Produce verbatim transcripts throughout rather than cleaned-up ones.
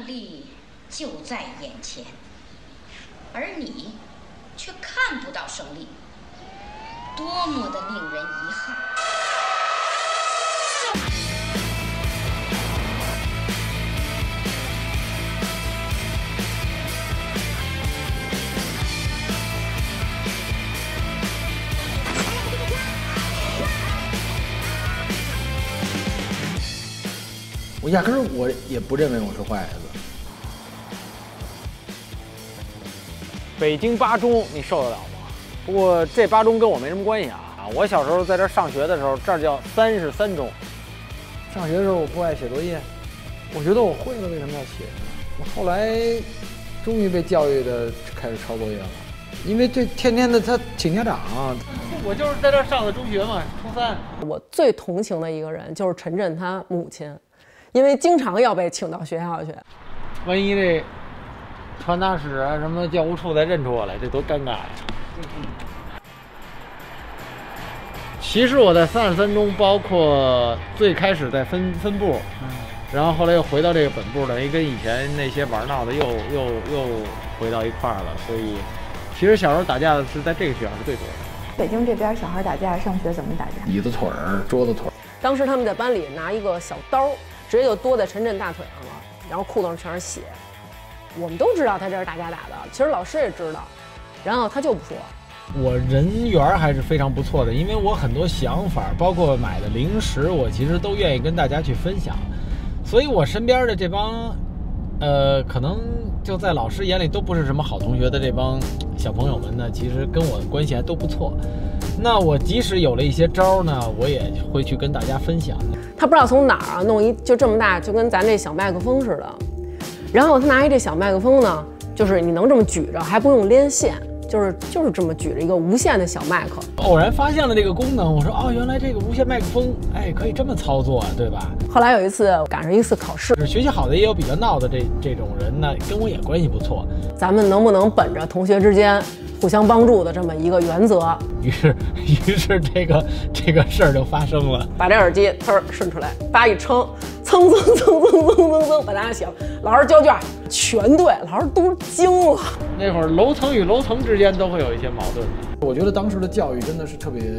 利就在眼前，而你却看不到胜利，多么的令人遗憾！ 我压根儿我也不认为我是坏孩子。 北京八中你受得了吗？不过这八中跟我没什么关系啊。我小时候在这儿上学的时候，这儿叫三十三中。 上学的时候我不爱写作业，我觉得我会了，为什么要写呢？我后来终于被教育的开始抄作业了，因为这天天的他请家长啊。 我就是在这儿上的中学嘛，初三。 我最同情的一个人就是陈震他母亲。因为经常要被请到学校去， 万一这传达室啊什么教务处再认出我来，这多尴尬呀！其实我在三十三中，包括最开始在分分部，然后后来又回到这个本部，等于跟以前那些玩闹的又又又回到一块儿了。所以，其实小时候打架的是在这个学校是最多的。 北京这边小孩打架上学怎么打架？ 椅子腿儿、桌子腿儿。 当时他们在班里拿一个小刀。直接就剁在陈震大腿上了，然后裤子上全是血。我们都知道他这是打架打的，其实老师也知道，然后他就不说。 我人缘还是非常不错的，因为我很多想法，包括买的零食，我其实都愿意跟大家去分享。所以我身边的这帮，呃，可能就在老师眼里都不是什么好同学的这帮小朋友们呢，其实跟我关系还都不错。那我即使有了一些招呢，我也会去跟大家分享。 他不知道从哪儿啊弄一就这么大，就跟咱这小麦克风似的。然后他拿一这小麦克风呢，就是你能这么举着，还不用连线，就是就是这么举着一个无线的小麦克。 偶然发现了这个功能，我说哦，原来这个无线麦克风，哎，可以这么操作，对吧？ 后来有一次赶上一次考试， 学习好的也有比较闹的这这种人呢，跟我也关系不错。 咱们能不能本着同学之间互相帮助的这么一个原则， 于是，于是这个这个事儿就发生了。 把这耳机呲儿顺出来，叭一撑，蹭蹭蹭蹭蹭蹭蹭，把大家醒，老师交卷，全对，老师都惊了。 那会儿楼层与楼层之间都会有一些矛盾的。 我觉得当时的教育真的是特别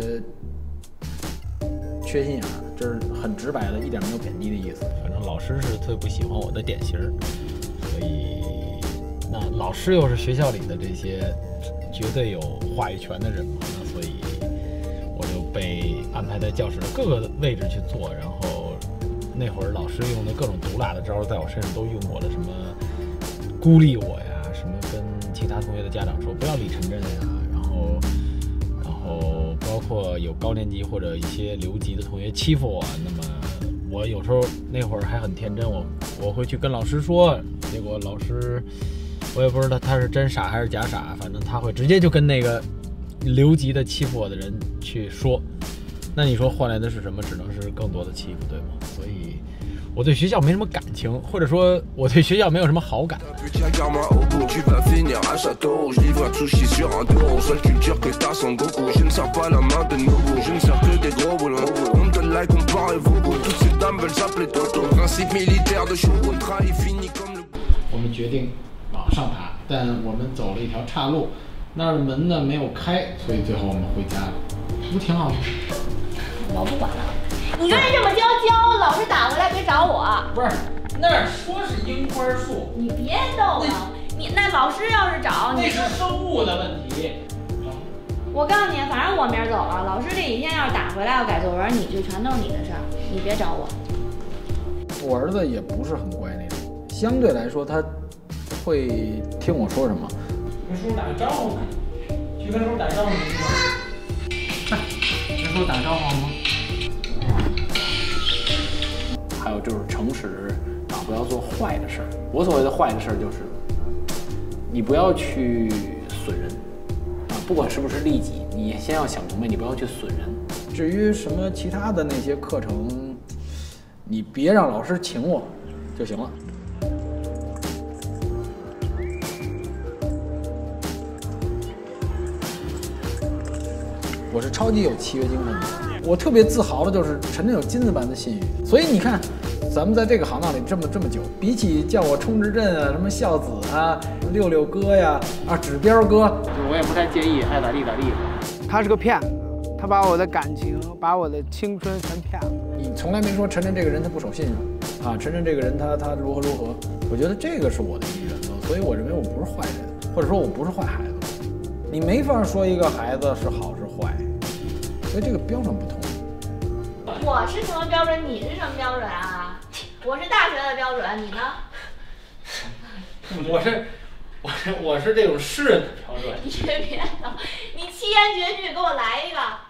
缺心眼儿，这是很直白的，一点没有贬低的意思。 反正老师是最不喜欢我的典型，所以那老师又是学校里的这些绝对有话语权的人嘛，那所以我就被安排在教室的各个位置去做。然后那会儿老师用的各种毒辣的招，在我身上都用过了，什么孤立我呀，什么跟其他同学的家长说不要理陈震呀，然后然后包括有高年级或者一些留级的同学欺负我，那么我有时候那会儿还很天真，我我会去跟老师说，结果老师我也不知道他是真傻还是假傻，反正他会直接就跟那个留级的欺负我的人去说，那你说换来的是什么？只能是更多的欺负，对吗？所以我对学校没什么感情，或者说我对学校没有什么好感。我们决定往上爬，但我们走了一条岔路，那儿的门呢没有开，所以最后我们回家了，不挺好吗？ 我不管了，你愿意这么娇娇，老师打回来别找我。 不是，那儿说是樱花树， 你别逗了，你那老师要是找你， 那是生物的问题。 我告诉你，反正我明儿走了，老师这几天要是打回来要改作文，你就全都是你的事儿，你别找我。 我儿子也不是很乖那种，相对来说他会听我说什么。 跟叔叔打个招呼，去跟叔叔打招呼，跟叔叔打招呼吗？ 还有就是诚实啊，不要做坏的事儿。我所谓的坏的事儿就是，你不要去损人啊，不管是不是利己，你先要想明白，你不要去损人。至于什么其他的那些课程，你别让老师请我就行了。我是超级有契约精神的，我特别自豪的就是陈震有金子般的信誉，所以你看， 咱们在这个行当里这么这么久，比起叫我充值阵啊、什么孝子啊、六六哥呀、啊指标哥， 我也不太介意，爱咋地咋地。 他是个骗子，他把我的感情、把我的青春全骗了。 你从来没说晨晨这个人他不守信用啊，晨晨这个人他他如何如何，我觉得这个是我的一个原则，所以我认为我不是坏人，或者说我不是坏孩子。你没法说一个孩子是好是坏，所以这个标准不同。 我是什么标准？你是什么标准啊？我是大学的标准，你呢？ 我是，我是我是这种诗人的标准。 你别别的，你七言绝句给我来一个。